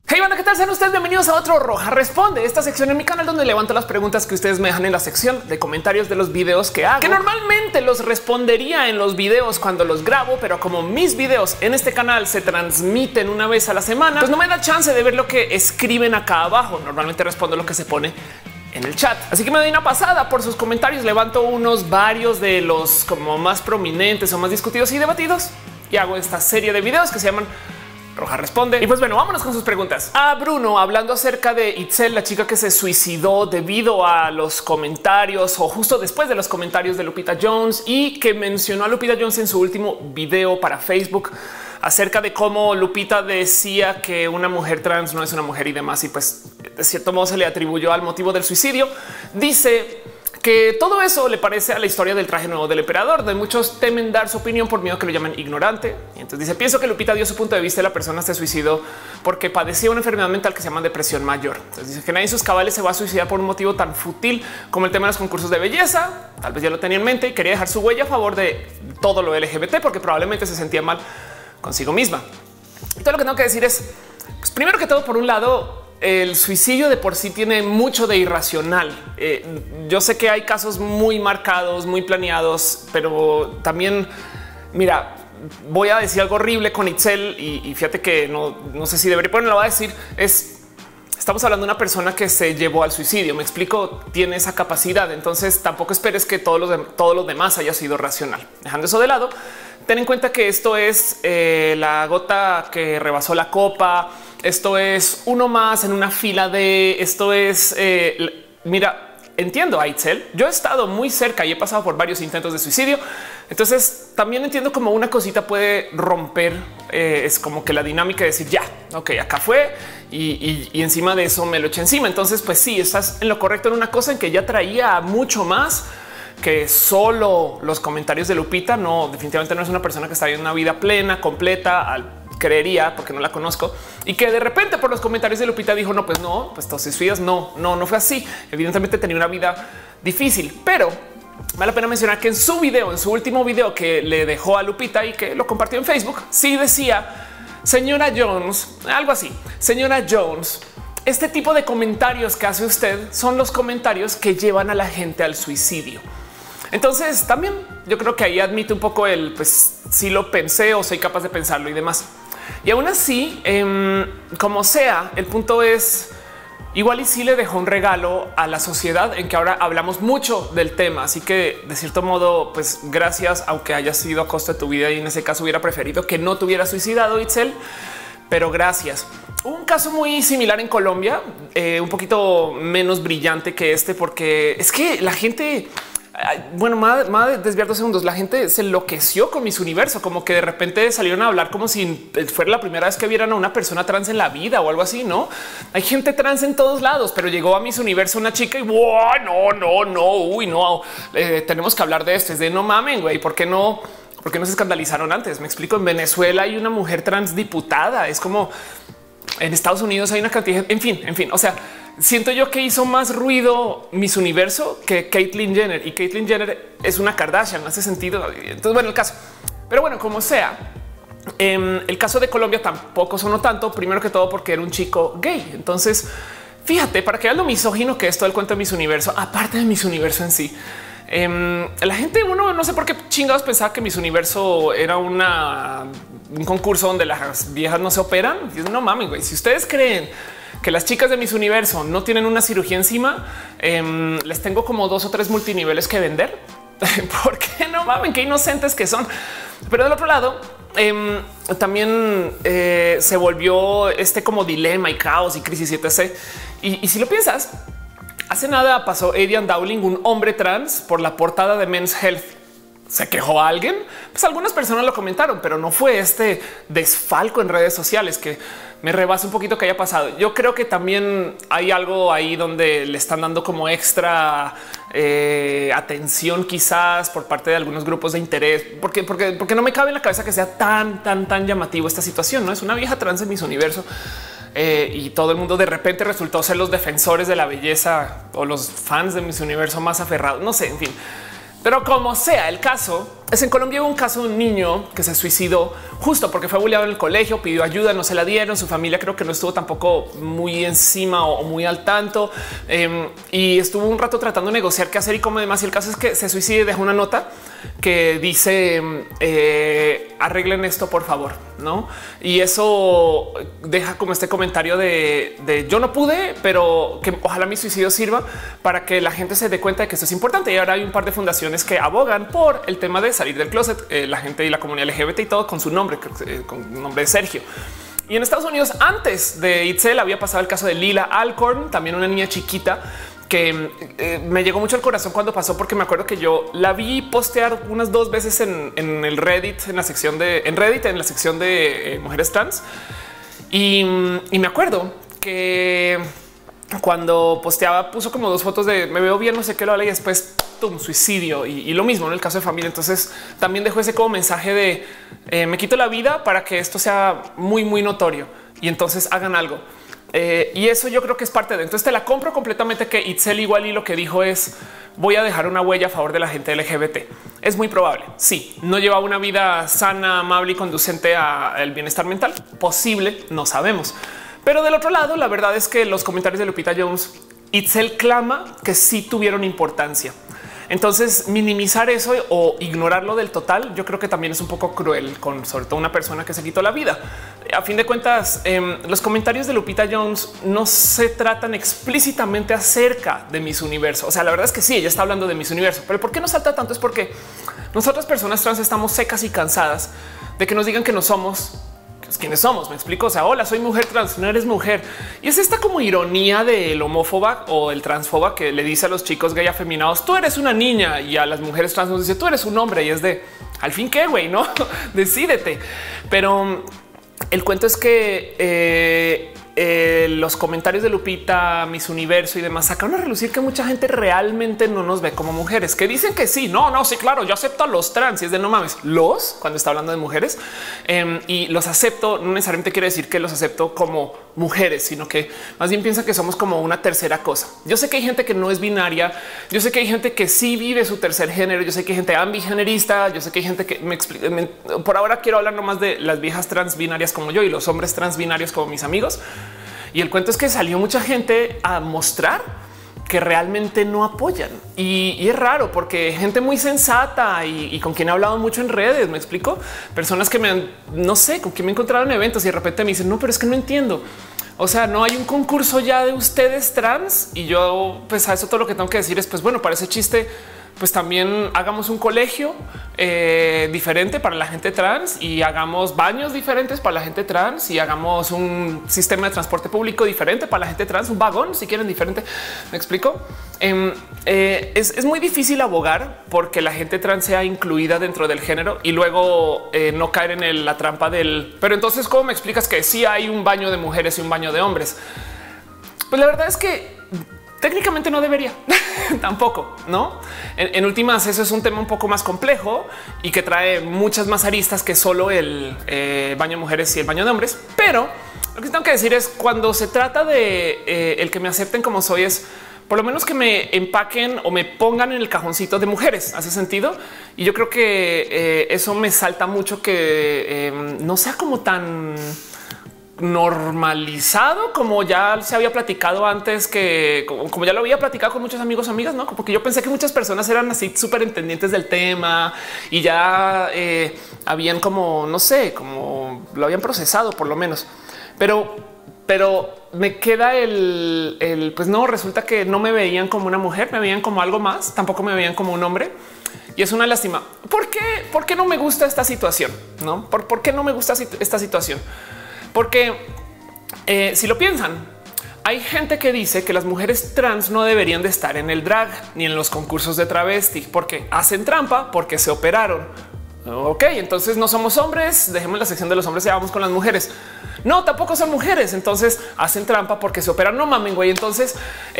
Hey banda, ¿qué tal? Sean ustedes bienvenidos a otro Roja Responde, esta sección en mi canal donde levanto las preguntas que ustedes me dejan en la sección de comentarios de los videos que hago, que normalmente los respondería en los videos cuando los grabo, pero como mis videos en este canal se transmiten una vez a la semana, pues no me da chance de ver lo que escriben acá abajo. Normalmente respondo lo que se pone en el chat, así que me doy una pasada por sus comentarios, levanto varios de los como más prominentes o más discutidos y debatidos y hago esta serie de videos que se llaman Roja Responde. Y pues bueno, vámonos con sus preguntas. A Bruno, hablando acerca de Itzel, la chica que se suicidó debido a los comentarios o justo después de los comentarios de Lupita Jones, y que mencionó a Lupita Jones en su último video para Facebook acerca de cómo Lupita decía que una mujer trans no es una mujer y demás, y pues de cierto modo se le atribuyó al motivo del suicidio. Dice que todo eso le parece a la historia del traje nuevo del emperador, de muchos temen dar su opinión por miedo a que lo llamen ignorante. Y entonces dice: pienso que Lupita dio su punto de vista de la persona se suicidó porque padecía una enfermedad mental que se llama depresión mayor. Entonces dice que nadie en sus cabales se va a suicidar por un motivo tan fútil como el tema de los concursos de belleza. Tal vez ya lo tenía en mente y quería dejar su huella a favor de todo lo LGBT porque probablemente se sentía mal consigo misma. Y todo lo que tengo que decir es, pues primero que todo, por un lado, el suicidio de por sí tiene mucho de irracional. Yo sé que hay casos muy marcados, muy planeados, pero también, mira, voy a decir algo horrible con Itzel y fíjate que no sé si debería, pero lo voy a decir. Estamos hablando de una persona que se llevó al suicidio. Me explico, tiene esa capacidad. Entonces tampoco esperes que todo lo demás haya sido racional. Dejando eso de lado, ten en cuenta que esto es la gota que rebasó la copa. Esto es uno más en una fila de esto es mira, entiendo a Itzel. Yo he estado muy cerca y he pasado por varios intentos de suicidio. Entonces también entiendo cómo una cosita puede romper. Es como que la dinámica de decir ya, ok, acá fue y encima de eso me lo eché encima. Entonces, pues sí, estás en lo correcto en una cosa en que ya traía mucho más que solo los comentarios de Lupita. No, definitivamente no es una persona que está en una vida plena, completa, creería, porque no la conozco, y que de repente por los comentarios de Lupita dijo no, pues todos sus vidas no fue así. Evidentemente tenía una vida difícil, pero vale la pena mencionar que en su video, en su último video que le dejó a Lupita y que lo compartió en Facebook, sí decía: señora Jones, algo así, señora Jones, este tipo de comentarios que hace usted son los comentarios que llevan a la gente al suicidio. Entonces también yo creo que ahí admite un poco el pues si lo pensé o soy capaz de pensarlo y demás. Y aún así, como sea, el punto es igual y sí le dejó un regalo a la sociedad en que ahora hablamos mucho del tema. Así que de cierto modo, pues gracias, aunque haya sido a costa de tu vida y en ese caso hubiera preferido que no te hubiera suicidado, Itzel, pero gracias. Un caso muy similar en Colombia, un poquito menos brillante que este, porque es que la gente, bueno, más desviar 2 segundos. La gente se enloqueció con Miss Universo, como que de repente salieron a hablar como si fuera la primera vez que vieran a una persona trans en la vida o algo así. No hay gente trans en todos lados, pero llegó a Miss Universo una chica y no, tenemos que hablar de esto. Es de no mamen, güey, ¿por qué no se escandalizaron antes? Me explico. En Venezuela hay una mujer trans diputada. Es como en Estados Unidos hay una cantidad. En fin. O sea, siento yo que hizo más ruido Miss Universo que Caitlyn Jenner, y Caitlyn Jenner es una Kardashian, no hace sentido. Entonces, bueno, el caso, pero bueno, como sea, el caso de Colombia tampoco sonó tanto. Primero que todo porque era un chico gay. Entonces, fíjate, para que vean lo misógino que es todo el cuento de Miss Universo, aparte de Miss Universo en sí. La gente, uno no sé por qué chingados pensaba que Miss Universo era un concurso donde las viejas no se operan. No mames, güey. Si ustedes creen que las chicas de Miss Universo no tienen una cirugía encima, les tengo como 2 o 3 multiniveles que vender. Porque no mamen, qué inocentes que son. Pero del otro lado, también se volvió como dilema y caos y crisis etc. Y si lo piensas, hace nada pasó Adrian Dowling, un hombre trans, por la portada de Men's Health. ¿Se quejó a alguien? Pues algunas personas lo comentaron, pero no fue este desfalco en redes sociales que me rebasa un poquito que haya pasado. Yo creo que también hay algo ahí donde le están dando como extra atención quizás por parte de algunos grupos de interés, porque no me cabe en la cabeza que sea tan llamativo esta situación. No es una vieja trans en Miss Universo. Y todo el mundo de repente resultó ser los defensores de la belleza o los fans de Miss Universo más aferrados. No sé, en fin. Pero como sea el caso, es en Colombia hubo un caso de un niño que se suicidó justo porque fue bulleado en el colegio, pidió ayuda, no se la dieron. Su familia creo que no estuvo tampoco muy encima o muy al tanto y estuvo un rato tratando de negociar qué hacer y cómo demás. Y el caso es que se suicide y deja una nota que dice arreglen esto, por favor, ¿no? Y eso deja como este comentario de yo no pude, pero que ojalá mi suicidio sirva para que la gente se dé cuenta de que esto es importante. Y ahora hay un par de fundaciones que abogan por el tema de salir del closet, la gente y la comunidad LGBT y todo con su nombre, con el nombre de Sergio. Y en Estados Unidos, antes de Itzel, había pasado el caso de Lila Alcorn, también una niña chiquita que me llegó mucho al corazón cuando pasó, porque me acuerdo que yo la vi postear unas 2 veces en el Reddit, en la sección de mujeres trans. Y me acuerdo que cuando posteaba puso como 2 fotos de me veo bien, no sé qué, lo hablé y después un suicidio y lo mismo en el caso de familia. Entonces también dejó ese como mensaje de me quito la vida para que esto sea muy, muy notorio y entonces hagan algo. Y eso yo creo que es parte de. Entonces te la compro completamente que Itzel igual y lo que dijo es voy a dejar una huella a favor de la gente LGBT. Es muy probable. Sí, no lleva una vida sana, amable y conducente al bienestar mental. Posible, no sabemos. Pero del otro lado, la verdad es que los comentarios de Lupita Jones, Itzel clama que sí tuvieron importancia. Entonces minimizar eso o ignorarlo del total, yo creo que también es un poco cruel con sobre todo una persona que se quitó la vida. A fin de cuentas, los comentarios de Lupita Jones no se tratan explícitamente acerca de Miss Universo. O sea, la verdad es que sí, ella está hablando de Miss Universo, pero ¿por qué nos salta tanto? Es porque nosotras personas trans estamos secas y cansadas de que nos digan que no somos quiénes somos. Me explico. O sea, hola, soy mujer trans, no eres mujer. Y es esta como ironía del homófoba o el transfoba que le dice a los chicos gay afeminados, tú eres una niña, y a las mujeres trans nos dice tú eres un hombre. Y es de al fin qué güey, no decídete. Pero el cuento es que los comentarios de Lupita, Miss Universo y demás sacaron a relucir que mucha gente realmente no nos ve como mujeres, que dicen que sí, no, sí, claro, yo acepto a los trans y es de no mames, los cuando está hablando de mujeres y los acepto no necesariamente quiere decir que los acepto como mujeres, sino que más bien piensan que somos como una tercera cosa. Yo sé que hay gente que no es binaria, yo sé que hay gente que sí vive su tercer género, yo sé que hay gente ambigenerista, yo sé que hay gente que me explica. Por ahora quiero hablar nomás de las viejas trans binarias como yo y los hombres trans binarios como mis amigos. Y el cuento es que salió mucha gente a mostrar que realmente no apoyan. Y es raro porque gente muy sensata y con quien he hablado mucho en redes, me explico, personas que me han, no sé, con quien me he encontrado en eventos y de repente me dicen, no, pero es que no entiendo. O sea, no hay un concurso ya de ustedes trans. Y yo, pues a eso todo lo que tengo que decir es, pues bueno, para ese chiste, pues también hagamos un colegio diferente para la gente trans y hagamos baños diferentes para la gente trans y hagamos un sistema de transporte público diferente para la gente trans, un vagón si quieren diferente. Me explico. Es muy difícil abogar porque la gente trans sea incluida dentro del género y luego no caer en la trampa del pero entonces cómo me explicas que sí hay un baño de mujeres y un baño de hombres. Pues la verdad es que técnicamente no debería tampoco, no? En últimas, eso es un tema un poco más complejo y que trae muchas más aristas que solo el baño de mujeres y el baño de hombres. Pero lo que tengo que decir es cuando se trata de el que me acepten como soy, es por lo menos que me empaquen o me pongan en el cajoncito de mujeres. Hace sentido. Y yo creo que eso me salta mucho que no sea como tan normalizado como ya se había platicado antes, que como ya lo había platicado con muchos amigos, amigas, no? Porque yo pensé que muchas personas eran así súper entendientes del tema y ya habían como no sé, como lo habían procesado por lo menos, pero me queda el pues no, resulta que no me veían como una mujer, me veían como algo más, tampoco me veían como un hombre. Y es una lástima. ¿Por qué no me gusta esta situación? No, ¿por qué no me gusta esta situación? Porque si lo piensan, hay gente que dice que las mujeres trans no deberían de estar en el drag ni en los concursos de travesti porque hacen trampa, porque se operaron. Ok, entonces no somos hombres, dejemos la sección de los hombres y vamos con las mujeres. No, tampoco son mujeres, entonces hacen trampa porque se operan. No mamen, güey. Entonces,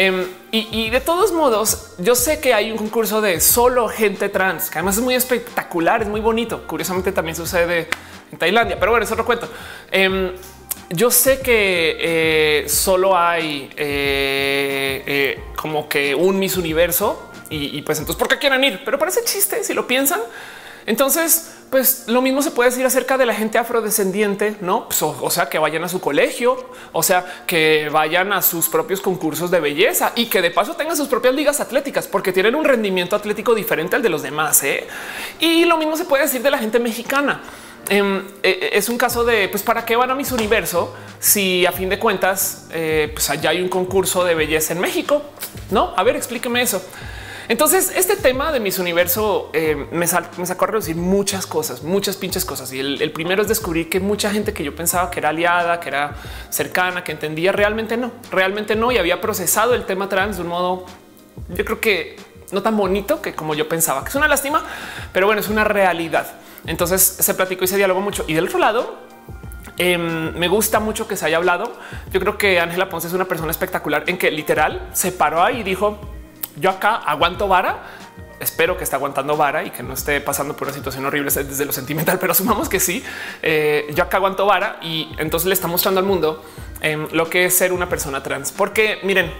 y de todos modos, yo sé que hay un concurso de solo gente trans, que además es muy espectacular, es muy bonito. Curiosamente también sucede en Tailandia, pero bueno, es otro cuento. Yo sé que solo hay como que un Miss Universo Y pues entonces, ¿por qué quieren ir? Pero parece chiste si lo piensan. Entonces, pues lo mismo se puede decir acerca de la gente afrodescendiente, no? Pues, o sea, que vayan a su colegio, o sea, que vayan a sus propios concursos de belleza y que de paso tengan sus propias ligas atléticas porque tienen un rendimiento atlético diferente al de los demás. Y lo mismo se puede decir de la gente mexicana. Es un caso de pues para qué van a Miss Universo si a fin de cuentas pues allá hay un concurso de belleza en México. No, a ver, explíqueme eso. Entonces, este tema de Miss Universo me sacó a reducir muchas cosas, muchas pinches cosas. Y el primero es descubrir que mucha gente que yo pensaba que era aliada, que era cercana, que entendía, realmente no. Y había procesado el tema trans de un modo, yo creo que no tan bonito que como yo pensaba, que es una lástima, pero bueno, es una realidad. Entonces se platicó y se dialogó mucho. Y del otro lado, me gusta mucho que se haya hablado. Yo creo que Ángela Ponce es una persona espectacular en que literal se paró ahí y dijo: yo acá aguanto vara. Espero que esté aguantando vara y que no esté pasando por una situación horrible desde lo sentimental, pero asumamos que sí. Yo acá aguanto vara y entonces le está mostrando al mundo lo que es ser una persona trans. Porque miren,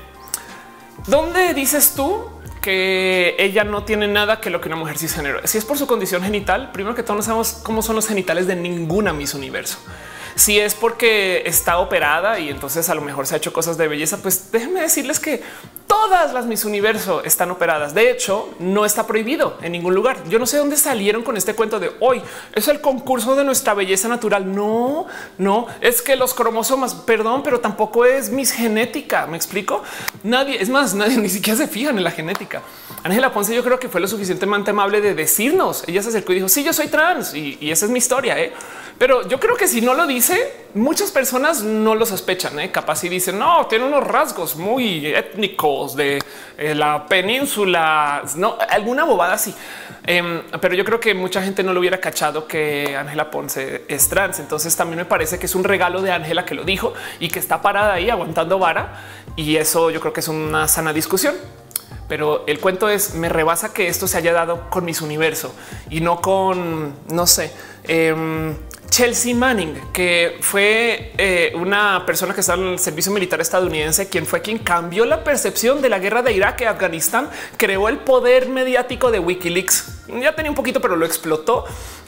¿dónde dices tú que ella no tiene nada que lo que una mujer cisgénero? Si es por su condición genital, primero que todo no sabemos cómo son los genitales de ninguna Miss Universo. Si es porque está operada y entonces a lo mejor se ha hecho cosas de belleza, pues déjenme decirles que todas las Miss Universo están operadas. De hecho, no está prohibido en ningún lugar. Yo no sé dónde salieron con este cuento de hoy es el concurso de nuestra belleza natural. No, es que los cromosomas, perdón, pero tampoco es Miss Genética. ¿Me explico? Nadie, es más, nadie ni siquiera se fijan en la genética. Ángela Ponce yo creo que fue lo suficientemente amable de decirnos. Ella se acercó y dijo: sí, yo soy trans y esa es mi historia. Pero yo creo que si no lo dice, muchas personas no lo sospechan. Capaz si dicen no, tiene unos rasgos muy étnicos de la península, no, alguna bobada así. Pero yo creo que mucha gente no lo hubiera cachado que Ángela Ponce es trans. Entonces también me parece que es un regalo de Ángela que lo dijo y que está parada ahí aguantando vara. Y eso yo creo que es una sana discusión. Pero el cuento es, me rebasa que esto se haya dado con Miss Universo y no con, no sé, Chelsea Manning, que fue una persona que estaba en el servicio militar estadounidense, quien cambió la percepción de la guerra de Irak y Afganistán, creó el poder mediático de WikiLeaks. Ya tenía un poquito, pero lo explotó.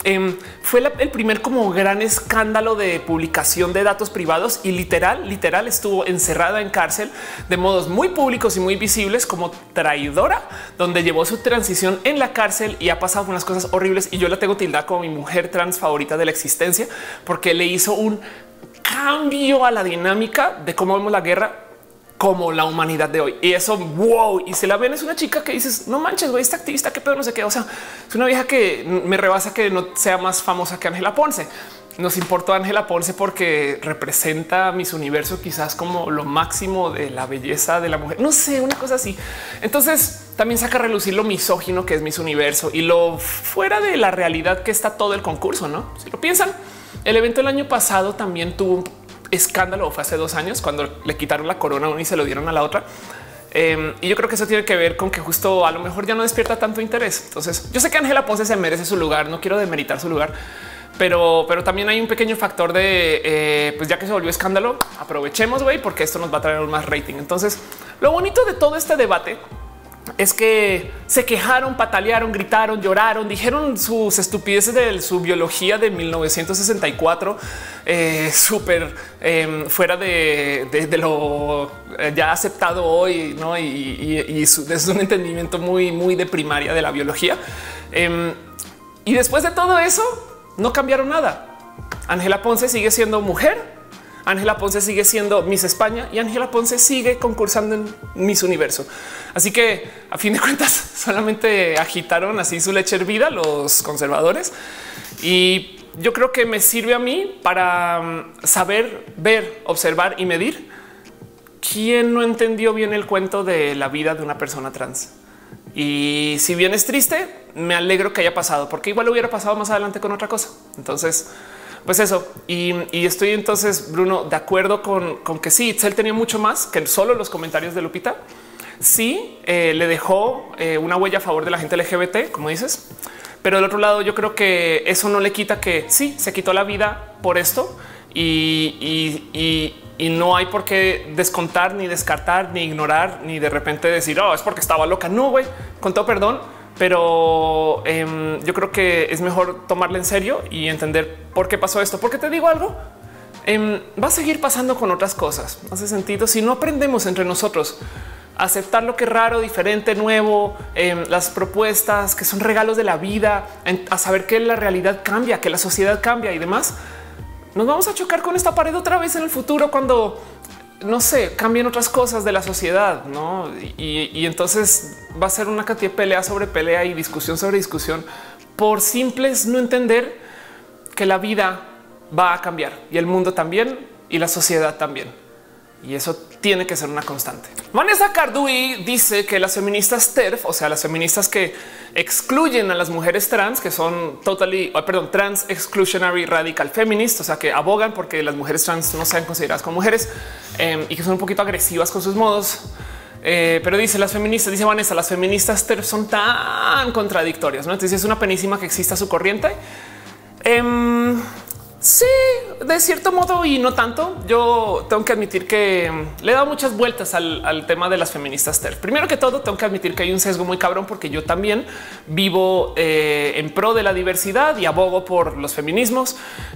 Fue el primer como gran escándalo de publicación de datos privados y literal estuvo encerrada en cárcel de modos muy públicos y muy visibles como traidora, donde llevó su transición en la cárcel y ha pasado unas cosas horribles. Y yo la tengo tildada como mi mujer trans favorita de la existencia, porque le hizo un cambio a la dinámica de cómo vemos la guerra como la humanidad de hoy. Y eso, wow. Y se la ven, es una chica que dices, no manches, güey, esta activista, qué pedo, no sé qué. O sea, es una vieja que me rebasa que no sea más famosa que Ángela Ponce. Nos importó Ángela Ponce porque representa Miss Universo quizás como lo máximo de la belleza de la mujer. No sé, una cosa así. Entonces también saca a relucir lo misógino que es Miss Universo y lo fuera de la realidad que está todo el concurso, ¿no? Si lo piensan, el evento el año pasado también tuvo un escándalo, fue hace 2 años cuando le quitaron la corona a una y se lo dieron a la otra. Y yo creo que eso tiene que ver con que justo a lo mejor ya no despierta tanto interés. Entonces yo sé que Ángela Ponce se merece su lugar, no quiero demeritar su lugar, pero también hay un pequeño factor de pues ya que se volvió escándalo, aprovechemos, güey, porque esto nos va a traer más rating. Entonces lo bonito de todo este debate es que se quejaron, patalearon, gritaron, lloraron, dijeron sus estupideces de su biología de 1964, súper fuera de lo ya aceptado hoy, ¿no? Y es un entendimiento muy de primaria de la biología. Y después de todo eso, no cambiaron nada. Ángela Ponce sigue siendo mujer. Ángela Ponce sigue siendo Miss España y Ángela Ponce sigue concursando en Miss Universo. Así que a fin de cuentas solamente agitaron así su leche hervida los conservadores. Y yo creo que me sirve a mí para saber, ver, observar y medir quién no entendió bien el cuento de la vida de una persona trans. Y si bien es triste, me alegro que haya pasado, porque igual hubiera pasado más adelante con otra cosa. Entonces, pues eso. Y estoy entonces, Bruno, de acuerdo con que sí, Itzel tenía mucho más que solo los comentarios de Lupita. Sí, le dejó una huella a favor de la gente LGBT, como dices. Pero del otro lado, yo creo que eso no le quita que sí, se quitó la vida por esto y y no hay por qué descontar, ni descartar, ni ignorar, ni de repente decir, oh, es porque estaba loca. No, güey, con todo perdón, pero yo creo que es mejor tomarla en serio y entender por qué pasó esto. Porque te digo algo, va a seguir pasando con otras cosas. Hace sentido si no aprendemos entre nosotros a aceptar lo que es raro, diferente, nuevo, las propuestas que son regalos de la vida, a saber que la realidad cambia, que la sociedad cambia y demás. Nos vamos a chocar con esta pared otra vez en el futuro cuando, no sé, cambien otras cosas de la sociedad, ¿no? Y entonces va a ser una cantidad de pelea sobre pelea y discusión sobre discusión por simples no entender que la vida va a cambiar y el mundo también y la sociedad también. Y eso tiene que ser una constante. Vanessa Cardui dice que las feministas TERF, o sea, las feministas que excluyen a las mujeres trans, que son trans exclusionary radical feminist, o sea, que abogan porque las mujeres trans no sean consideradas como mujeres y que son un poquito agresivas con sus modos. Pero dice las feministas, dice Vanessa, las feministas TERF son tan contradictorias, ¿no? Entonces es una penísima que exista su corriente. Sí, de cierto modo y no tanto. Yo tengo que admitir que le he dado muchas vueltas al tema de las feministas TERF. Primero que todo, tengo que admitir que hay un sesgo muy cabrón porque yo también vivo en pro de la diversidad y abogo por los feminismos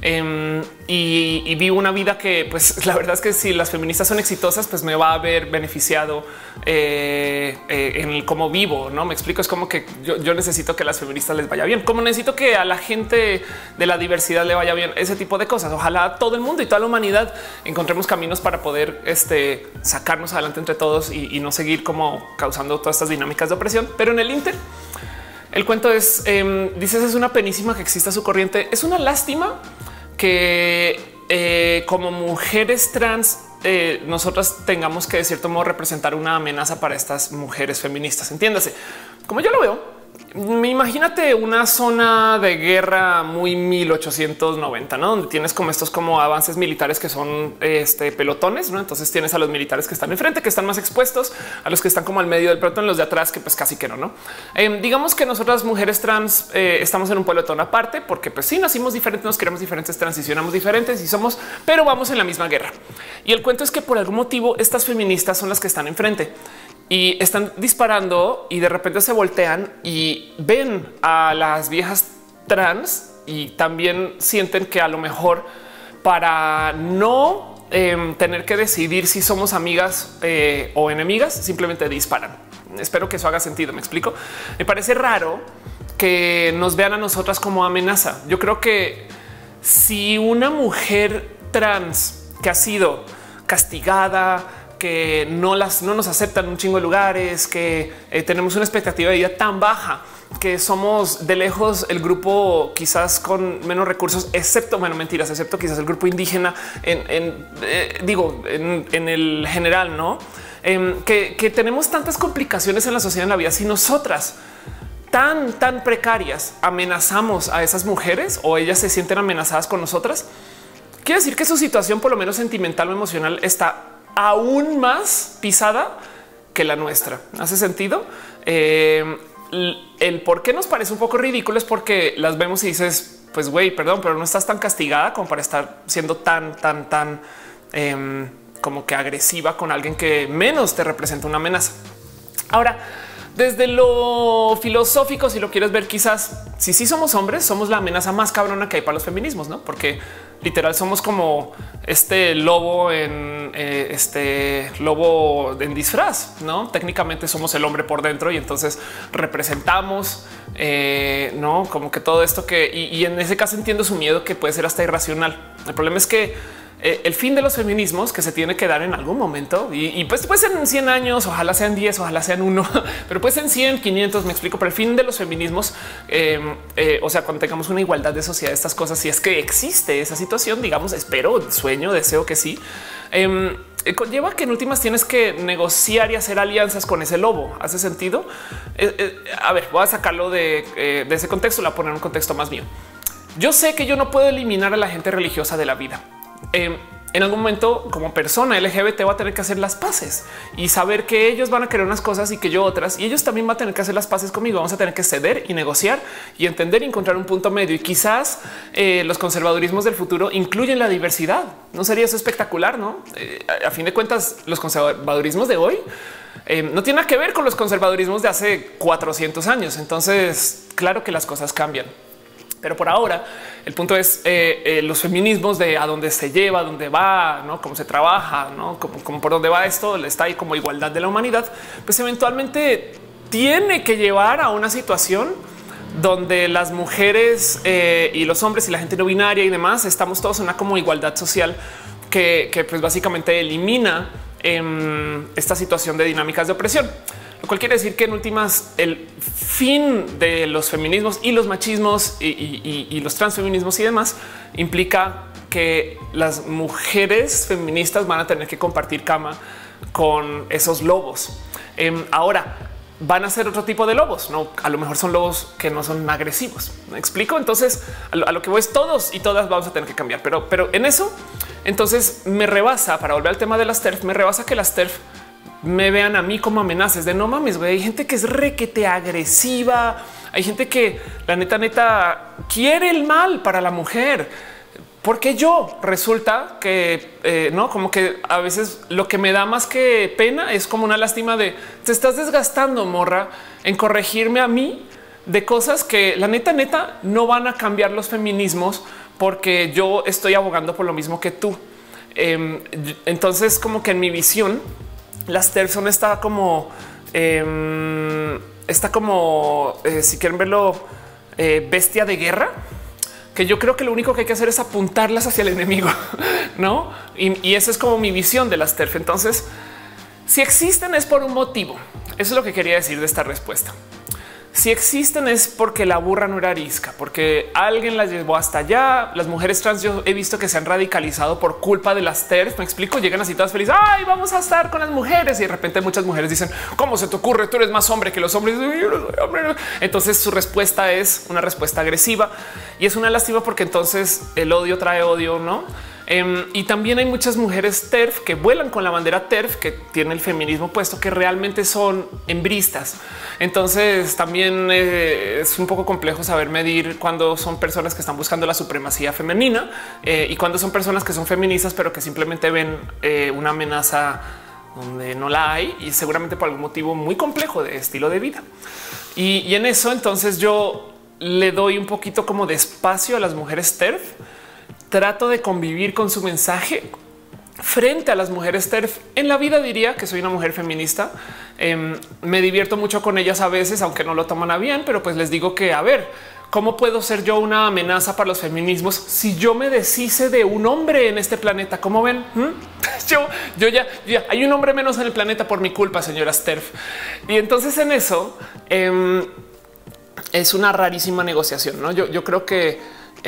y vivo una vida que, pues, la verdad es que si las feministas son exitosas, pues me va a haber beneficiado en el cómo vivo. No me explico. Es como que yo necesito que a las feministas les vaya bien, como necesito que a la gente de la diversidad le vaya bien. Ese tipo de cosas. Ojalá todo el mundo y toda la humanidad encontremos caminos para poder sacarnos adelante entre todos y no seguir como causando todas estas dinámicas de opresión. Pero en el Inter, el cuento es, dices, es una penísima que exista su corriente. Es una lástima que como mujeres trans nosotras tengamos que de cierto modo representar una amenaza para estas mujeres feministas. Entiéndase, como yo lo veo. Imagínate una zona de guerra muy 1890, ¿no? Donde tienes como estos como avances militares que son pelotones, ¿no? Entonces tienes a los militares que están enfrente, que están más expuestos, a los que están como al medio del pelotón, los de atrás que pues casi que no. Digamos que nosotras mujeres trans estamos en un pelotón aparte porque pues sí nacimos diferentes, nos queremos diferentes, transicionamos diferentes y somos, pero vamos en la misma guerra. Y el cuento es que por algún motivo estas feministas son las que están enfrente y están disparando y de repente se voltean y ven a las viejas trans y también sienten que a lo mejor para no tener que decidir si somos amigas o enemigas, simplemente disparan. Espero que eso haga sentido. Me explico. Me parece raro que nos vean a nosotras como amenaza. Yo creo que si una mujer trans que ha sido castigada, que no nos aceptan en un chingo de lugares, que tenemos una expectativa de vida tan baja, que somos de lejos el grupo quizás con menos recursos, excepto, bueno, mentiras, excepto quizás el grupo indígena en el general, ¿no? Que tenemos tantas complicaciones en la sociedad, en la vida. Si nosotras tan precarias amenazamos a esas mujeres o ellas se sienten amenazadas con nosotras, quiere decir que su situación, por lo menos sentimental o emocional, está aún más pisada que la nuestra. ¿Hace sentido? El por qué nos parece un poco ridículo es porque las vemos y dices, pues güey, perdón, pero no estás tan castigada como para estar siendo tan como que agresiva con alguien que menos te representa una amenaza. Ahora, desde lo filosófico, si lo quieres ver, quizás si sí somos hombres, somos la amenaza más cabrona que hay para los feminismos, ¿no? Porque literal somos como lobo en disfraz, ¿no? Técnicamente somos el hombre por dentro y entonces representamos, no como que todo esto y en ese caso entiendo su miedo que puede ser hasta irracional. El problema es que el fin de los feminismos que se tiene que dar en algún momento y pues puede ser en 100 años, ojalá sean 10, ojalá sean 1, pero puede ser en 100, 500, me explico. Pero el fin de los feminismos, o sea, cuando tengamos una igualdad de sociedad, estas cosas, si es que existe esa situación, digamos, espero, sueño, deseo que sí, conlleva que en últimas tienes que negociar y hacer alianzas con ese lobo. ¿Hace sentido? A ver, voy a sacarlo de ese contexto, la poner en un contexto más mío. Yo sé que yo no puedo eliminar a la gente religiosa de la vida. en algún momento como persona LGBT va a tener que hacer las paces y saber que ellos van a querer unas cosas y que yo otras, y ellos también van a tener que hacer las paces conmigo. Vamos a tener que ceder y negociar y entender y encontrar un punto medio. Y quizás los conservadurismos del futuro incluyen la diversidad. ¿No sería eso espectacular? No, a fin de cuentas, los conservadurismos de hoy no tiene nada que ver con los conservadurismos de hace 400 años. Entonces, claro que las cosas cambian. Pero por ahora el punto es los feminismos de a dónde se lleva, dónde va, ¿no? Cómo se trabaja, ¿no? Como por dónde va esto, está ahí como igualdad de la humanidad, pues eventualmente tiene que llevar a una situación donde las mujeres y los hombres y la gente no binaria y demás estamos todos en una como igualdad social que pues básicamente elimina esta situación de dinámicas de opresión. Lo cual quiere decir que en últimas el fin de los feminismos y los machismos y los transfeminismos y demás implica que las mujeres feministas van a tener que compartir cama con esos lobos. Ahora van a ser otro tipo de lobos, no? A lo mejor son lobos que no son agresivos. ¿Me explico? Entonces a lo que voy es todos y todas vamos a tener que cambiar, pero en eso entonces me rebasa, para volver al tema de las TERF, me rebasa que las TERF me vean a mí como amenazas de no mames, güey. Hay gente que es requete agresiva. Hay gente que la neta quiere el mal para la mujer. Porque yo resulta que no, como que a veces lo que me da más que pena es como una lástima de te estás desgastando, morra, en corregirme a mí de cosas que la neta no van a cambiar los feminismos porque yo estoy abogando por lo mismo que tú. Entonces, como que en mi visión, las TERF son si quieren verlo, bestia de guerra, que yo creo que lo único que hay que hacer es apuntarlas hacia el enemigo, ¿no? Y esa es como mi visión de las TERF. Entonces, si existen es por un motivo. Eso es lo que quería decir de esta respuesta. Si existen es porque la burra no era arisca, porque alguien las llevó hasta allá. Las mujeres trans yo he visto que se han radicalizado por culpa de las TERF. Me explico, llegan así todas felices. Ay, vamos a estar con las mujeres. Y de repente muchas mujeres dicen, ¿cómo se te ocurre? Tú eres más hombre que los hombres. Entonces su respuesta es una respuesta agresiva y es una lástima porque entonces el odio trae odio, ¿no? Y también hay muchas mujeres TERF que vuelan con la bandera TERF, que tiene el feminismo puesto, que realmente son hembristas. Entonces también es un poco complejo saber medir cuando son personas que están buscando la supremacía femenina y cuando son personas que son feministas, pero que simplemente ven una amenaza donde no la hay y seguramente por algún motivo muy complejo de estilo de vida. Y en eso entonces yo le doy un poquito como de espacio a las mujeres TERF. Trato de convivir con su mensaje frente a las mujeres TERF. En la vida diría que soy una mujer feminista. Me divierto mucho con ellas a veces, aunque no lo toman a bien, pero pues les digo que a ver, ¿cómo puedo ser yo una amenaza para los feminismos si yo me deshice de un hombre en este planeta? ¿Cómo ven? Yo ya hay un hombre menos en el planeta por mi culpa, señoras TERF. Y entonces en eso es una rarísima negociación, ¿no? Yo creo que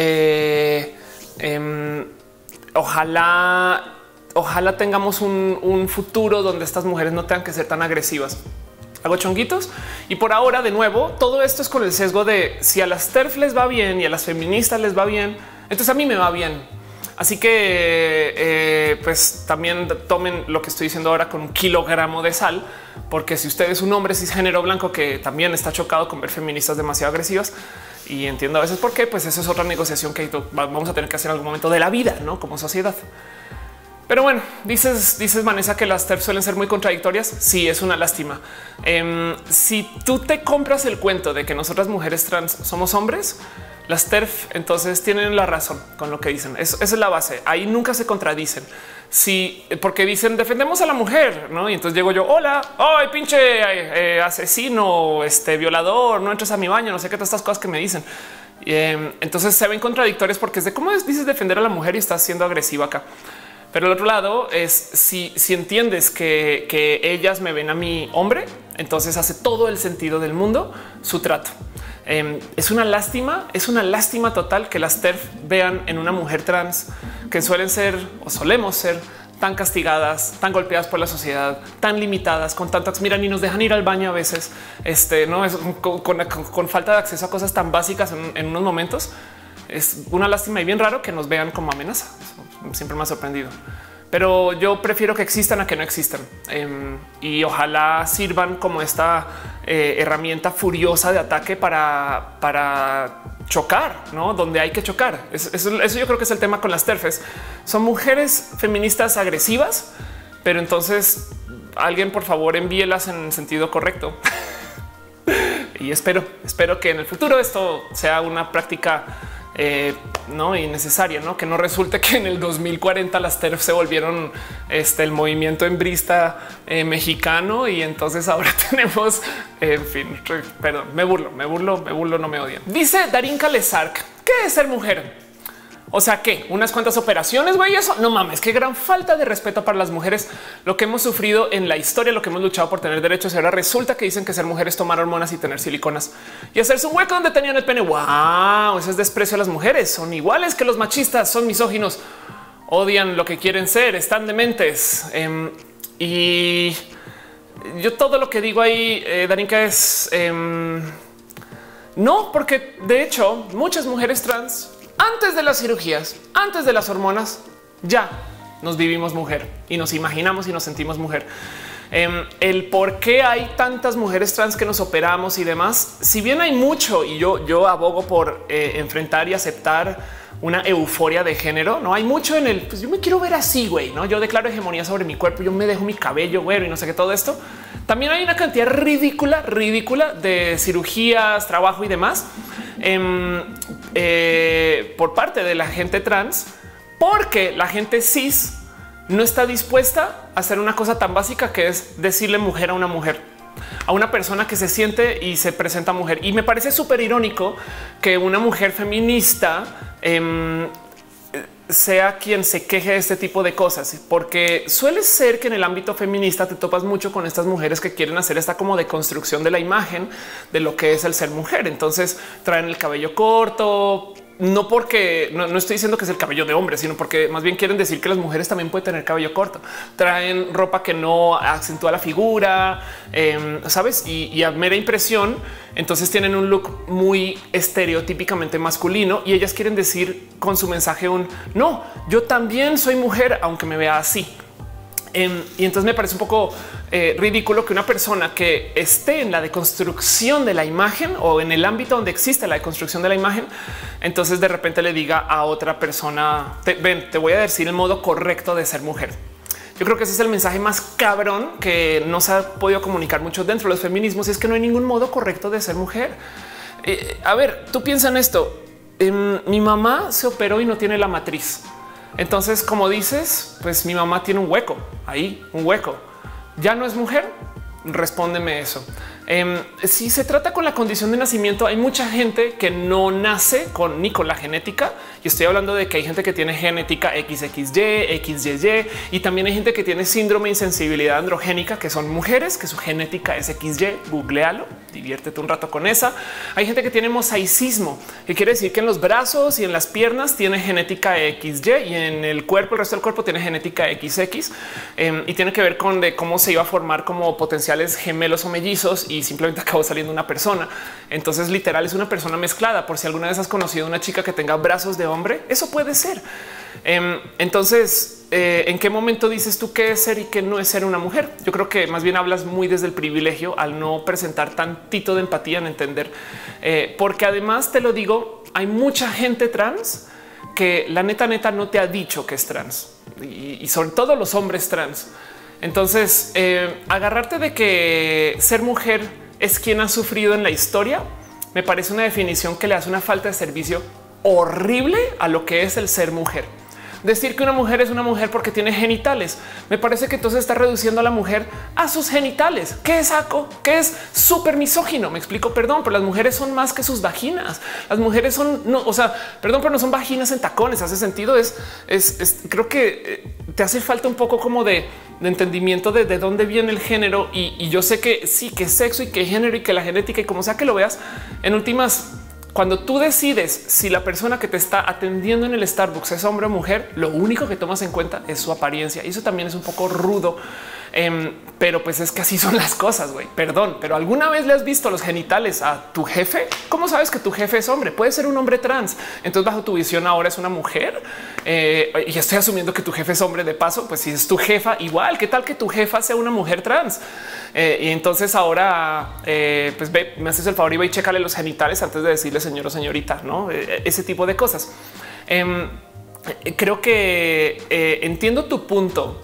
ojalá tengamos un futuro donde estas mujeres no tengan que ser tan agresivas. Hago chonguitos y por ahora, de nuevo, todo esto es con el sesgo de si a las TERF les va bien y a las feministas les va bien, entonces a mí me va bien. Así que pues también tomen lo que estoy diciendo ahora con 1 kilogramo de sal, porque si usted es un hombre cisgénero blanco que también está chocado con ver feministas demasiado agresivas, y entiendo a veces por qué, pues eso es otra negociación que vamos a tener que hacer en algún momento de la vida, ¿no? Como sociedad. Pero bueno, dices Vanessa que las TERF suelen ser muy contradictorias. Sí, es una lástima. Si tú te compras el cuento de que nosotras mujeres trans somos hombres, las TERF entonces tienen la razón con lo que dicen. Esa es la base. Ahí nunca se contradicen. Sí, porque dicen defendemos a la mujer, ¿no? Y entonces llego yo, hola, ay, pinche asesino, violador, no entres a mi baño, no sé qué, todas estas cosas que me dicen. Entonces se ven contradictorias porque es de cómo dices defender a la mujer y estás siendo agresiva acá. Pero el otro lado es si entiendes que ellas me ven a mi hombre, entonces hace todo el sentido del mundo su trato. Es una lástima total que las TERF vean en una mujer trans que suelen ser o solemos ser tan castigadas, tan golpeadas por la sociedad, tan limitadas, con tantas, mira, ni nos dejan ir al baño a veces, no es con falta de acceso a cosas tan básicas en unos momentos. Es una lástima y bien raro que nos vean como amenaza. Siempre me ha sorprendido, pero yo prefiero que existan a que no existan y ojalá sirvan como esta herramienta furiosa de ataque para chocar, ¿no? Donde hay que chocar. Eso yo creo que es el tema con las TERFs. Son mujeres feministas agresivas, pero entonces alguien por favor envíelas en sentido correcto. Y espero que en el futuro esto sea una práctica no innecesaria, no que no resulte que en el 2040 las TERF se volvieron el movimiento hembrista mexicano y entonces ahora tenemos, en fin, perdón, me burlo, no me odian. Dice Darín Kalesark, ¿qué es ser mujer? O sea que unas cuantas operaciones, güey, eso no mames, qué gran falta de respeto para las mujeres, lo que hemos sufrido en la historia, lo que hemos luchado por tener derechos. Y ahora resulta que dicen que ser mujeres es tomar hormonas y tener siliconas y hacerse un hueco donde tenían el pene. Wow, eso es desprecio a las mujeres. Son iguales que los machistas, son misóginos, odian lo que quieren ser, están dementes. Y yo todo lo que digo ahí, Darinka, es no, porque de hecho muchas mujeres trans antes de las cirugías, antes de las hormonas, ya nos vivimos mujer y nos imaginamos y nos sentimos mujer. El por qué hay tantas mujeres trans que nos operamos y demás, si bien hay mucho y yo abogo por enfrentar y aceptar una euforia de género, no hay mucho en el pues yo me quiero ver así, güey, no, yo declaro hegemonía sobre mi cuerpo, yo me dejo mi cabello güero y no sé qué, todo esto. También hay una cantidad ridícula de cirugías, trabajo y demás por parte de la gente trans, porque la gente cis no está dispuesta a hacer una cosa tan básica que es decirle mujer a una mujer, a una persona que se siente y se presenta mujer. Y me parece súper irónico que una mujer feminista sea quien se queje de este tipo de cosas, porque suele ser que en el ámbito feminista te topas mucho con estas mujeres que quieren hacer esta como deconstrucción de la imagen de lo que es el ser mujer. Entonces traen el cabello corto, no porque no estoy diciendo que es el cabello de hombre, sino porque más bien quieren decir que las mujeres también pueden tener cabello corto. Traen ropa que no acentúa la figura, sabes, y a mera impresión. Entonces tienen un look muy estereotípicamente masculino y ellas quieren decir con su mensaje no, yo también soy mujer, aunque me vea así. Y entonces me parece un poco ridículo que una persona que esté en la deconstrucción de la imagen o en el ámbito donde existe la deconstrucción de la imagen, entonces de repente le diga a otra persona, te voy a decir el modo correcto de ser mujer. Yo creo que ese es el mensaje más cabrón que no se ha podido comunicar mucho dentro de los feminismos. Es que no hay ningún modo correcto de ser mujer. A ver, tú piensa en esto. Mi mamá se operó y no tiene la matriz. Entonces, como dices, pues mi mamá tiene un hueco ahí, un hueco. ¿Ya no es mujer? Respóndeme eso. Si se trata con la condición de nacimiento, hay mucha gente que no nace ni con la genética. Y estoy hablando de que hay gente que tiene genética XXY, XYY, y también hay gente que tiene síndrome de insensibilidad androgénica, que son mujeres que su genética es XY. Googlealo, diviértete un rato con esa. Hay gente que tiene mosaicismo, que quiere decir que en los brazos y en las piernas tiene genética XY y en el cuerpo, el resto del cuerpo tiene genética XX, y tiene que ver con de cómo se iba a formar como potenciales gemelos o mellizos y simplemente acabó saliendo una persona. Entonces literal es una persona mezclada. Por si alguna vez has conocido una chica que tenga brazos de hombre, eso puede ser. Entonces, ¿en qué momento dices tú qué es ser y qué no es ser una mujer? Yo creo que más bien hablas muy desde el privilegio al no presentar tantito de empatía en entender, porque además te lo digo, hay mucha gente trans que la neta no te ha dicho que es trans y sobre todo los hombres trans. Entonces, agarrarte de que ser mujer es quien ha sufrido en la historia me parece una definición que le hace una falta de servicio horrible a lo que es el ser mujer. Decir que una mujer es una mujer porque tiene genitales, me parece que entonces está reduciendo a la mujer a sus genitales. ¿Qué es saco? Que es súper misógino. Me explico, perdón, pero las mujeres son más que sus vaginas. Las mujeres son, no, o sea, perdón, pero no son vaginas en tacones. Hace sentido. Creo que te hace falta un poco como de entendimiento de dónde viene el género. Y yo sé que sí, que sexo y que género y que la genética y como sea que lo veas, en últimas, cuando tú decides si la persona que te está atendiendo en el Starbucks es hombre o mujer, lo único que tomas en cuenta es su apariencia. Y eso también es un poco rudo. Pero pues es que así son las cosas, güey. Perdón, pero ¿alguna vez le has visto los genitales a tu jefe? ¿Cómo sabes que tu jefe es hombre? Puede ser un hombre trans. Entonces, bajo tu visión ahora es una mujer. Y estoy asumiendo que tu jefe es hombre de paso. Pues si es tu jefa, igual. ¿Qué tal que tu jefa sea una mujer trans? Y entonces ahora, pues ve, me haces el favor y ve y chécale los genitales antes de decirle señor o señorita, ¿no? Ese tipo de cosas. Creo que entiendo tu punto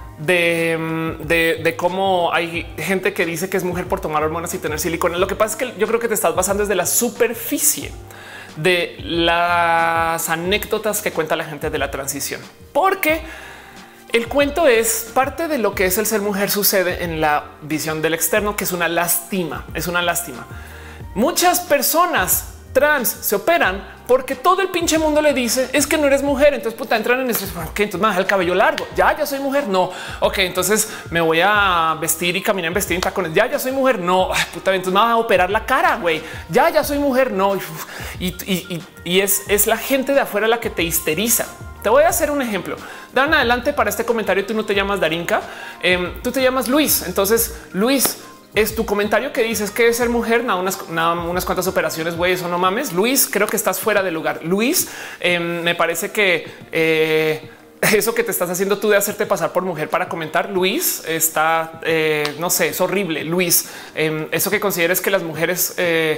de cómo hay gente que dice que es mujer por tomar hormonas y tener silicona. Lo que pasa es que yo creo que te estás basando desde la superficie de las anécdotas que cuenta la gente de la transición, porque el cuento es parte de lo que es el ser mujer sucede en la visión del externo, que es una lástima. Es una lástima. Muchas personas trans se operan porque todo el pinche mundo le dice es que no eres mujer. Entonces puta, entran en estrés. ¿Qué? Entonces me deja el cabello largo. Ya soy mujer. No. Ok, entonces me voy a vestir y caminar en vestir en tacones. Ya soy mujer. No. Ay, puta, entonces me va a operar la cara, güey. Ya soy mujer. No. Y es la gente de afuera la que te histeriza. Te voy a hacer un ejemplo. De ahora en adelante, para este comentario, tú no te llamas Darinka, tú te llamas Luis. Entonces, Luis, es tu comentario que dices que es ser mujer, unas cuantas operaciones, güey, eso no mames. Luis, creo que estás fuera de lugar. Luis, me parece que eso que te estás haciendo tú de hacerte pasar por mujer para comentar, Luis, está, no sé, es horrible. Luis, eso que consideres que las mujeres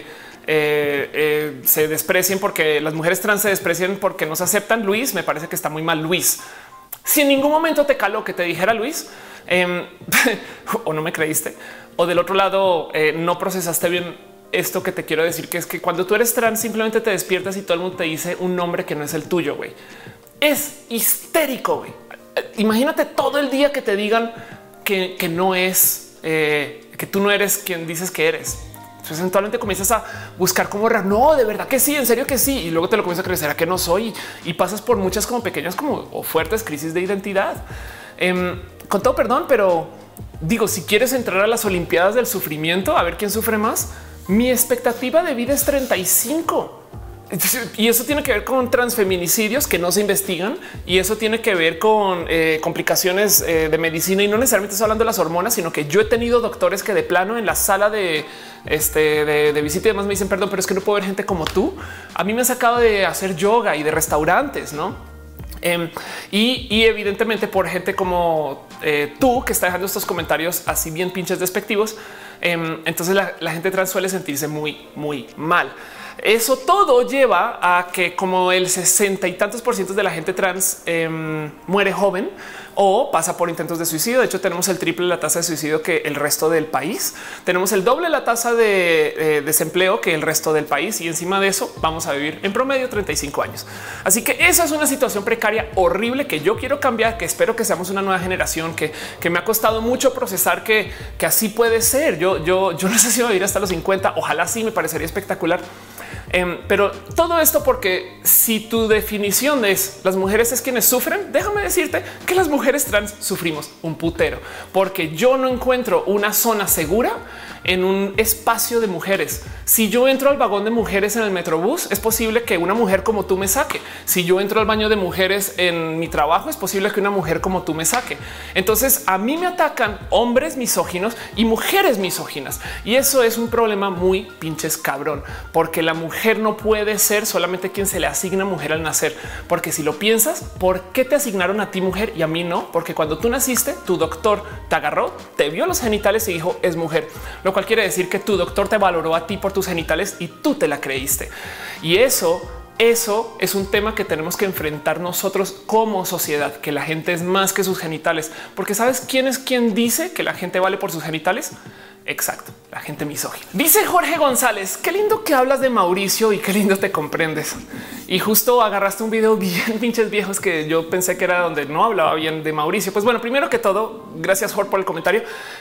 se desprecien porque las mujeres trans se desprecian porque no se aceptan, Luis, me parece que está muy mal. Luis, si en ningún momento te caló que te dijera Luis, o no me creíste, o del otro lado no procesaste bien esto que te quiero decir, que es que cuando tú eres trans simplemente te despiertas y todo el mundo te dice un nombre que no es el tuyo, güey. Es histérico, güey. Imagínate todo el día que te digan que no es, que tú no eres quien dices que eres. Entonces eventualmente comienzas a buscar cómo no, de verdad que sí, en serio que sí. Y luego te lo comienzas a crecer a que no soy y pasas por muchas como pequeñas como o fuertes crisis de identidad. Con todo perdón, pero digo, si quieres entrar a las Olimpiadas del sufrimiento, a ver quién sufre más. Mi expectativa de vida es 35. Y eso tiene que ver con transfeminicidios que no se investigan, y eso tiene que ver con complicaciones de medicina, y no necesariamente estoy hablando de las hormonas, sino que yo he tenido doctores que de plano en la sala de visita y demás me dicen perdón, pero es que no puedo ver gente como tú. A mí me ha sacado de hacer yoga y de restaurantes, ¿no? Y evidentemente por gente como tú que está dejando estos comentarios así bien pinches despectivos. Entonces la gente trans suele sentirse muy, muy mal. Eso todo lleva a que como el 60 y tantos % de la gente trans muere joven o pasa por intentos de suicidio. De hecho, tenemos el triple la tasa de suicidio que el resto del país. Tenemos el doble la tasa de desempleo que el resto del país. Y encima de eso vamos a vivir en promedio 35 años. Así que esa es una situación precaria horrible que yo quiero cambiar, que espero que seamos una nueva generación, que me ha costado mucho procesar que así puede ser. Yo no sé si voy a vivir hasta los 50. Ojalá sí, me parecería espectacular. Pero todo esto porque si tu definición es las mujeres es quienes sufren, déjame decirte que las mujeres trans sufrimos un putero, porque yo no encuentro una zona segura en un espacio de mujeres. Si yo entro al vagón de mujeres en el Metrobús, es posible que una mujer como tú me saque. Si yo entro al baño de mujeres en mi trabajo, es posible que una mujer como tú me saque. Entonces a mí me atacan hombres misóginos y mujeres misóginas, y eso es un problema muy pinches cabrón, porque la mujer no puede ser solamente quien se le asigna mujer al nacer, porque si lo piensas, ¿por qué te asignaron a ti mujer y a mí no? Porque cuando tú naciste, tu doctor te agarró, te vio los genitales y dijo es mujer, lo cual quiere decir que tu doctor te valoró a ti por tus genitales y tú te la creíste. Y eso es un tema que tenemos que enfrentar nosotros como sociedad, que la gente es más que sus genitales, porque ¿sabes quién es quien dice que la gente vale por sus genitales? Exacto, la gente misógina. Dice Jorge González, qué lindo que hablas de Mauricio y qué lindo te comprendes. Y justo agarraste un video bien pinches viejos que yo pensé que era donde no hablaba bien de Mauricio. Pues bueno, primero que todo, gracias Jorge por el comentario.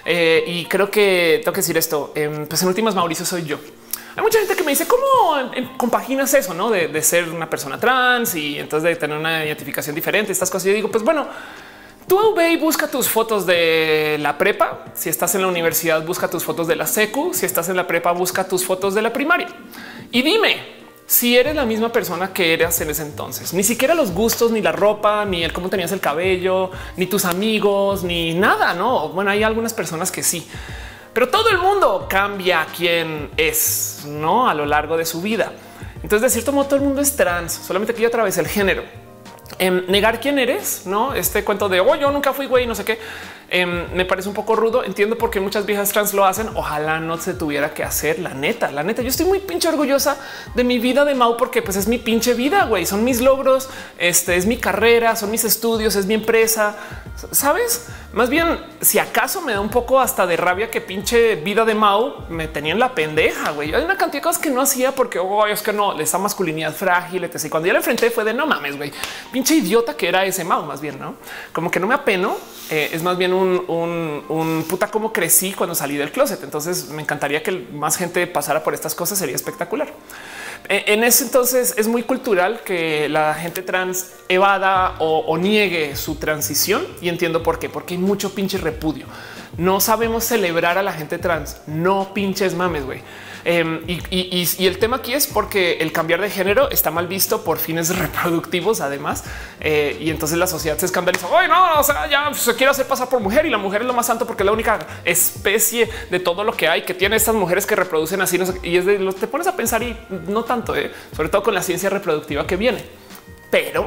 Y creo que tengo que decir esto, pues en últimas Mauricio soy yo. Hay mucha gente que me dice cómo compaginas eso, ¿no? De ser una persona trans y entonces de tener una identificación diferente, estas cosas. Yo digo, pues bueno, tú ve y busca tus fotos de la prepa. Si estás en la universidad, busca tus fotos de la secu. Si estás en la prepa, busca tus fotos de la primaria y dime si eres la misma persona que eras en ese entonces. Ni siquiera los gustos, ni la ropa, ni el cómo tenías el cabello, ni tus amigos, ni nada, ¿no? Bueno, hay algunas personas que sí, pero todo el mundo cambia quién es, ¿no? A lo largo de su vida. Entonces, de cierto modo, todo el mundo es trans, solamente que yo atravesé el género. Negar quién eres, ¿no? Este cuento de, yo nunca fui güey, no sé qué, me parece un poco rudo. Entiendo por qué muchas viejas trans lo hacen. Ojalá no se tuviera que hacer. La neta, yo estoy muy pinche orgullosa de mi vida de Mau, porque pues es mi pinche vida, güey. Son mis logros, es mi carrera, son mis estudios, es mi empresa, ¿sabes? Más bien, si acaso me da un poco hasta de rabia que pinche vida de Mau me tenían la pendeja, güey. Hay una cantidad de cosas que no hacía porque es que no, esa masculinidad frágil, etc. Y cuando ya le enfrenté fue de no mames, güey, pinche idiota que era ese Mau, más bien, ¿no? Como que no me apeno, es más bien un puta como crecí cuando salí del closet. Entonces me encantaría que más gente pasara por estas cosas, sería espectacular. En ese entonces es muy cultural que la gente trans evada o niegue su transición, y entiendo por qué, porque hay mucho pinche repudio. No sabemos celebrar a la gente trans, no pinches mames, güey. Y el tema aquí es porque el cambiar de género está mal visto por fines reproductivos, además, y entonces la sociedad se escandaliza. Oye, no, o sea, ya se quiere hacer pasar por mujer y la mujer es lo más santo porque es la única especie de todo lo que hay que tiene estas mujeres que reproducen así. No sé, y es de los te pones a pensar y no tanto, sobre todo con la ciencia reproductiva que viene. Pero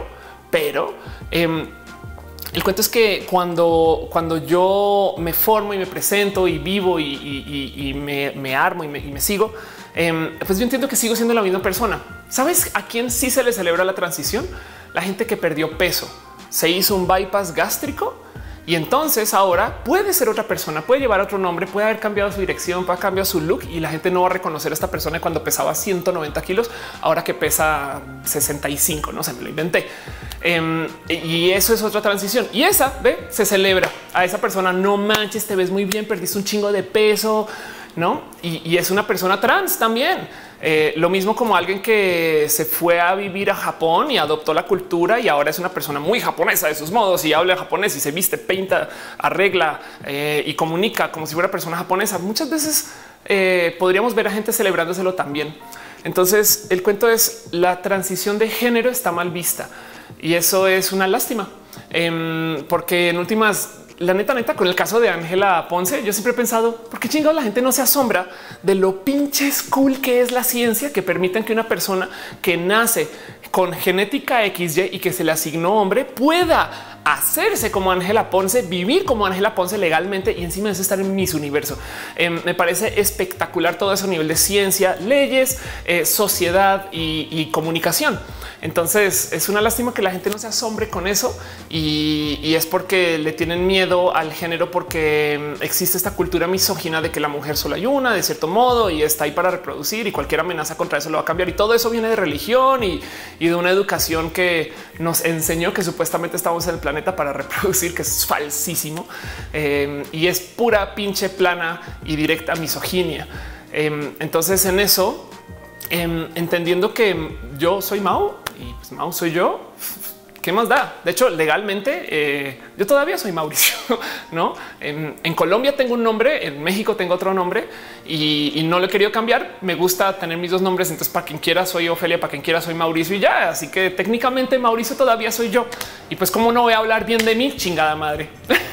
el cuento es que cuando yo me formo y me presento y vivo y me armo y me sigo, pues yo entiendo que sigo siendo la misma persona. ¿Sabes a quién sí se le celebra la transición? La gente que perdió peso, se hizo un bypass gástrico y entonces ahora puede ser otra persona, puede llevar otro nombre, puede haber cambiado su dirección, puede cambiar su look y la gente no va a reconocer a esta persona cuando pesaba 190 kilos, ahora que pesa 65, no sé, me lo inventé. Y eso es otra transición y esa se celebra a esa persona. No manches, te ves muy bien, perdiste un chingo de peso, ¿no? Y es una persona trans también. Lo mismo como alguien que se fue a vivir a Japón y adoptó la cultura y ahora es una persona muy japonesa de sus modos y habla japonés y se viste, pinta, arregla y comunica como si fuera persona japonesa. Muchas veces podríamos ver a gente celebrándoselo también. Entonces el cuento es la transición de género está mal vista y eso es una lástima, porque en últimas, la neta, con el caso de Ángela Ponce, yo siempre he pensado por qué chingado la gente no se asombra de lo pinches cool que es la ciencia que permiten que una persona que nace con genética XY y que se le asignó hombre pueda hacerse como Ángela Ponce, vivir como Ángela Ponce legalmente y encima de eso estar en Miss Universo. Me parece espectacular todo eso a nivel de ciencia, leyes, sociedad y comunicación. Entonces es una lástima que la gente no se asombre con eso y es porque le tienen miedo al género, porque existe esta cultura misógina de que la mujer solo hay una de cierto modo y está ahí para reproducir y cualquier amenaza contra eso lo va a cambiar. Y todo eso viene de religión y de una educación que nos enseñó que supuestamente estamos en el planeta para reproducir, que es falsísimo y es pura pinche plana y directa misoginia. Entonces en eso, entendiendo que yo soy Mau y pues Mau soy yo, ¿qué más da? De hecho, legalmente yo todavía soy Mauricio, ¿no? En Colombia tengo un nombre, en México tengo otro nombre y no lo he querido cambiar. Me gusta tener mis dos nombres, entonces para quien quiera soy Ofelia, para quien quiera soy Mauricio y ya. Así que técnicamente Mauricio todavía soy yo. Y pues cómo no voy a hablar bien de mí, chingada madre.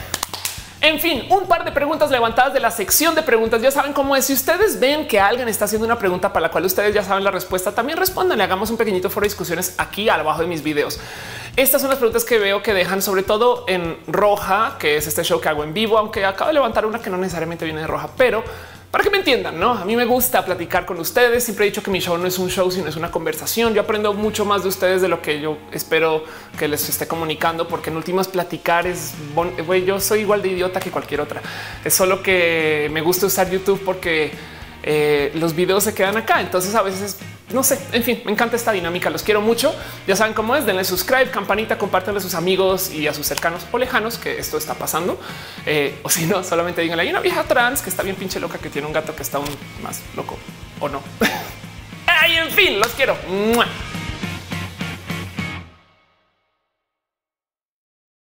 En fin, un par de preguntas levantadas de la sección de preguntas. Ya saben cómo es. Si ustedes ven que alguien está haciendo una pregunta para la cual ustedes ya saben la respuesta, también respondan. Le hagamos un pequeñito foro de discusiones aquí abajo de mis videos. Estas son las preguntas que veo que dejan sobre todo en Roja, que es este show que hago en vivo, aunque acabo de levantar una que no necesariamente viene de Roja, pero para que me entiendan, no? A mí me gusta platicar con ustedes. Siempre he dicho que mi show no es un show, sino es una conversación. Yo aprendo mucho más de ustedes de lo que yo espero que les esté comunicando, porque en últimas platicar es güey, yo soy igual de idiota que cualquier otra. Es solo que me gusta usar YouTube porque los videos se quedan acá. Entonces a veces no sé, en fin, me encanta esta dinámica. Los quiero mucho. Ya saben cómo es. Denle subscribe, campanita, compártanle a sus amigos y a sus cercanos o lejanos que esto está pasando. O si no, solamente díganle, hay una vieja trans que está bien pinche loca, que tiene un gato que está aún más loco o no. Ay, en fin, los quiero. ¡Mua!